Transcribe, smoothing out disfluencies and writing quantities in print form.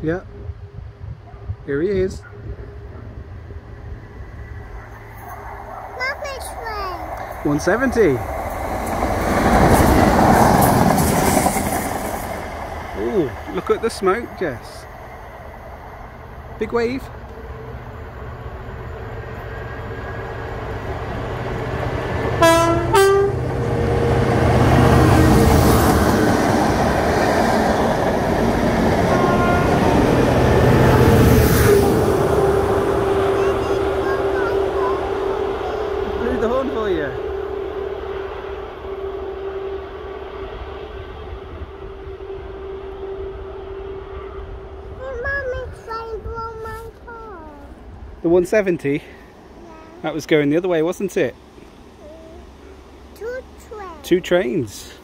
Yeah. Here he is. Mabbutt train. 170. Oh, look at the smoke, Jess. Big wave. Blew the horn for you. The 170? Yeah. That was going the other way, wasn't it? Two trains. 2 trains.